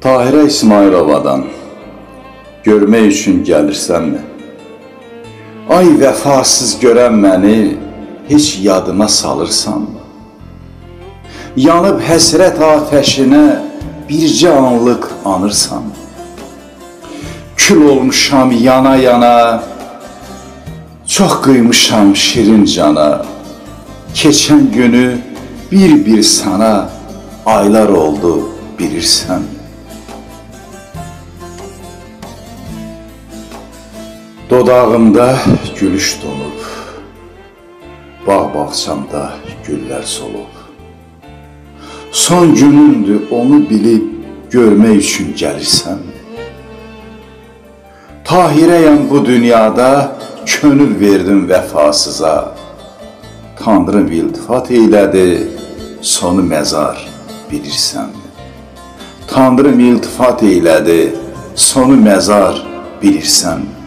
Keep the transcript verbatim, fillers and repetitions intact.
Tahirə İsmailovadan görmək üçün gəlirsənmi? Ay vəfasız görən məni heç yadıma salırsanmı? Yanıb həsrət atəşinə bircə anlıq anırsanmı? Kül olmuşam yana yana, çox qıymışam şirin cana. Keçən günü bir-bir sana aylar oldu bilirsən. Dodağımda gülüş donub, bağ-bağçamda güllər solub. Son günündür onu bilib görmək üçün gəlirsən. Tahirəyəm bu dünyada, könül verdim vəfasıza. Tanrım iltifat eylədi, sonu məzar bilirsən. Tanrım iltifat eylədi, sonu məzar bilirsən.